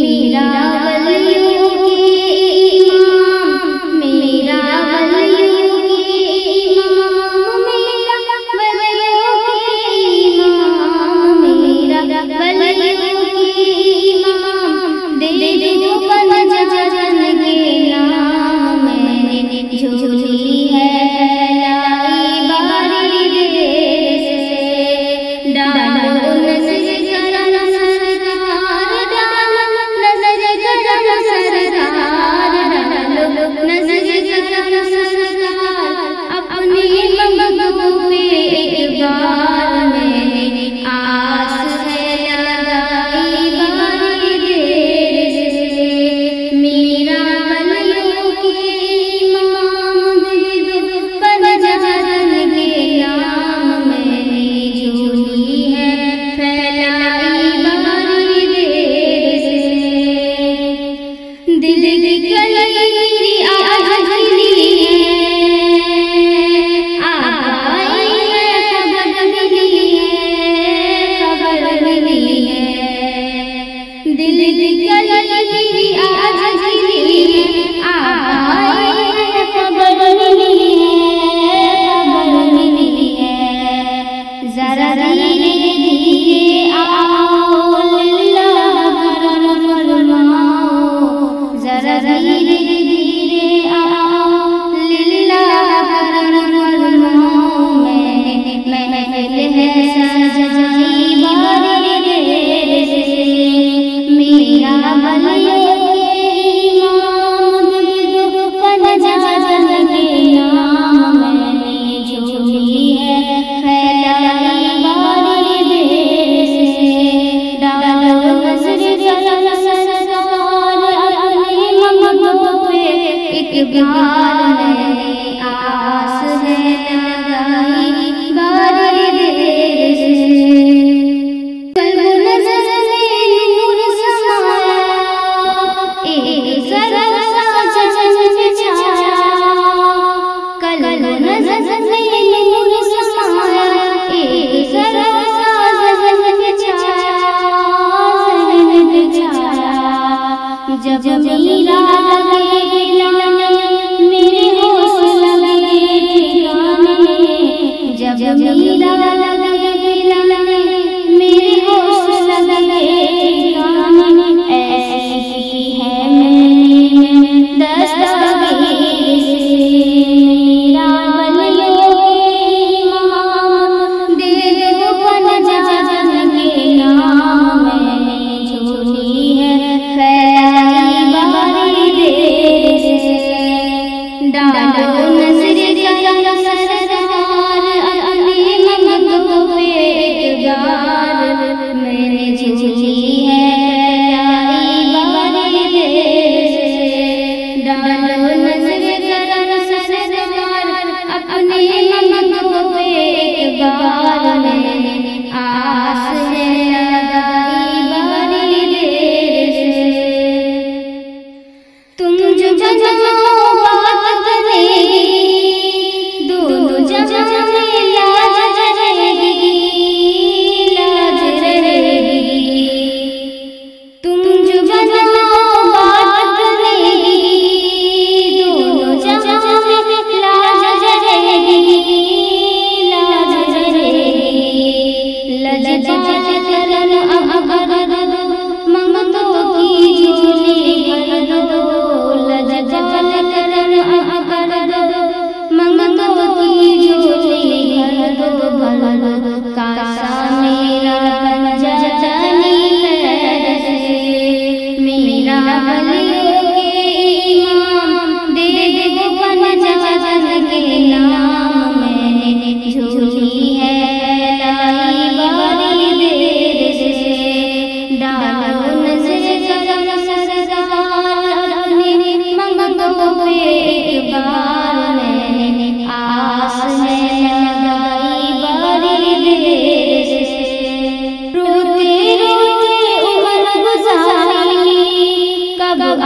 मेरा वलियों के इमाम, मेरा वलियों के इमाम, मेरा वलियों के इमाम, मेरा वलियों के इमाम, दे दो पंजाजन के नाम, मैंने झोली है फैलाई बारी देश से, डालो नजर करम सरकार, डालो नजर करम सरकार, डालो नजर करम सरकार, अपने मंगों पे एक बार मैंने आस है लगाई बारी देश से, मेरा वलियों के इमाम, दे दो पंजाजन के नाम, मैंने झोली है फैलाई बारी देश से, दिल की कलरी आज खिली है, आई है खबर मिली है, खबर मिली है, दिल की कलरी आज खिली है, आई है खबर मिली है, खबर मिली है, जरा धीरे धीरे आओ अल्लाह करम फरमाओ, जरा धीरे धीरे आओ अल्लाह करम फरमाओ, मैंने महफिल है सजाई बारी देश से, मेरा वलियों के इमाम, दे दो पंजाजन के नाम, मैंने झोली है फैलाई बारी देश से, डालो नजर करम सरकार, अपने मंगों पे एक बार मैंने आस है लगाई बारी देश से, कल्ब नजर में नूर समाया, एक सरल सा जन्नत छाया, कल्ब नजर में नूर समाया, एक सरल सा जन्नत छाया, जन्नत छाया, जब मीरा लगे लाने, मेरे होश लगे ठिकाने, जब मीरा लगे लाने, मेरे होश लगे ठिकाने, ऐसी की है मैंने दस्तगीर से, मेरा वलियों के इमाम, दे दो पंजाजन के नाम, मैंने झोली है फैलाई बारी देश से, डालो नजर करम सरकार, अपने मंगों पे एक बार मैंने झोली है फैलाई बारी देश से, डालो नजर करम सरकार, अपने मंगों पे एक बार मैंने आस है लगाई बारी देश से, तुम जो जनो बात करेगी, दोनों जहां में लाज रहेगी, लाज रहेगी, तुम जो जनो बात करेगी, दोनों जहां में लाज रहेगी, लाज रहेगी, लजपाल करम अब कर दो, मंगतों की झोली भर दो, लजपाल करम अब कर दो, मंगतों की झोली भर दो, कासा मेरा पंजाजनी खैर से, मेरा वलियों के इमाम, दे दो पंजाजन के नाम, मैंने झोली है फैलाई बारी देश से, डालो नजर करम सरकार, अपने मंगों पे एक बार मैंने आस है लगाई बारी देश से, रोते रोते उम्र गुजारी, कब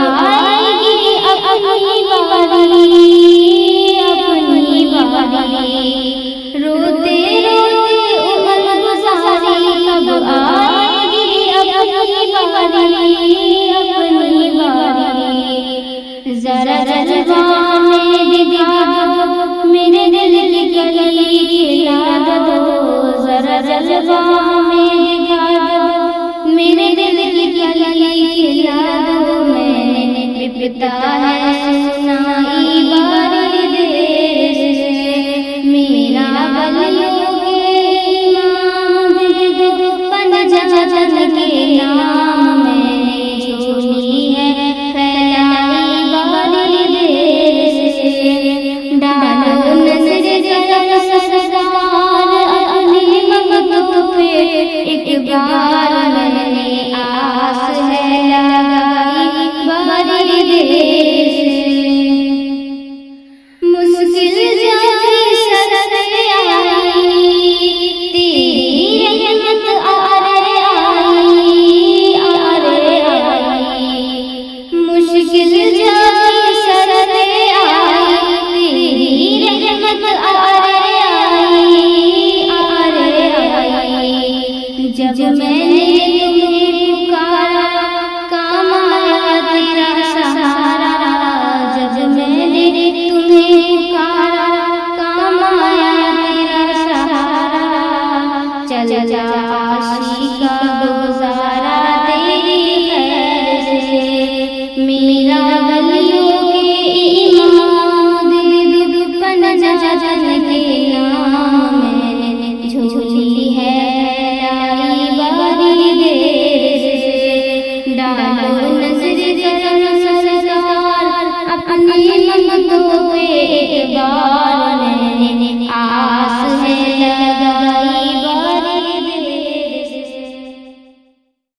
जलवा हमें दिखा दो, मेरे दिल की कली खिला दो। मैंने पिता है